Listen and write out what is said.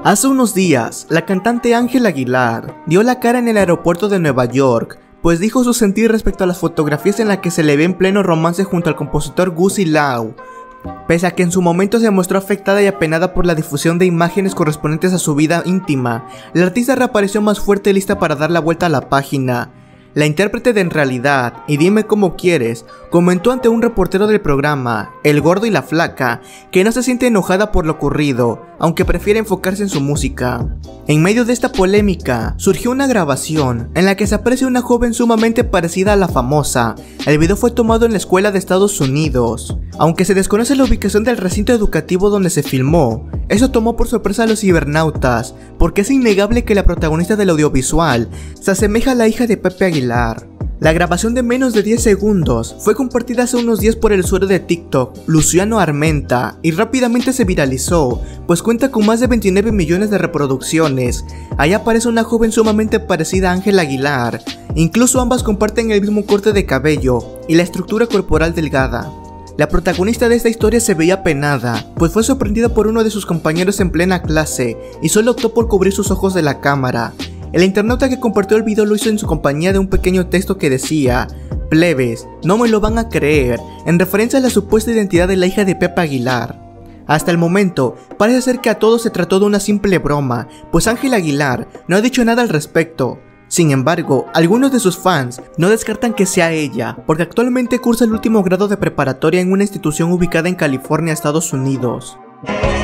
Hace unos días, la cantante Ángela Aguilar dio la cara en el aeropuerto de Nueva York, pues dijo su sentir respecto a las fotografías en las que se le ve en pleno romance junto al compositor Gussie Lau. Pese a que en su momento se mostró afectada y apenada por la difusión de imágenes correspondientes a su vida íntima, la artista reapareció más fuerte y lista para dar la vuelta a la página. La intérprete de En Realidad y Dime Cómo Quieres comentó ante un reportero del programa, El Gordo y la Flaca, que no se siente enojada por lo ocurrido, aunque prefiere enfocarse en su música. En medio de esta polémica, surgió una grabación en la que se aprecia una joven sumamente parecida a la famosa. El video fue tomado en la escuela de Estados Unidos. Aunque se desconoce la ubicación del recinto educativo donde se filmó, eso tomó por sorpresa a los cibernautas, porque es innegable que la protagonista del audiovisual se asemeja a la hija de Pepe Aguilar. La grabación de menos de 10 segundos fue compartida hace unos días por el usuario de TikTok, Luciano Armenta, y rápidamente se viralizó, pues cuenta con más de 29 millones de reproducciones. Ahí aparece una joven sumamente parecida a Ángela Aguilar, incluso ambas comparten el mismo corte de cabello y la estructura corporal delgada. La protagonista de esta historia se veía apenada, pues fue sorprendida por uno de sus compañeros en plena clase y solo optó por cubrir sus ojos de la cámara. El internauta que compartió el video lo hizo en su compañía de un pequeño texto que decía: "Plebes, no me lo van a creer", en referencia a la supuesta identidad de la hija de Pepe Aguilar. Hasta el momento, parece ser que a todos se trató de una simple broma, pues Ángela Aguilar no ha dicho nada al respecto. Sin embargo, algunos de sus fans no descartan que sea ella, porque actualmente cursa el último grado de preparatoria en una institución ubicada en California, Estados Unidos.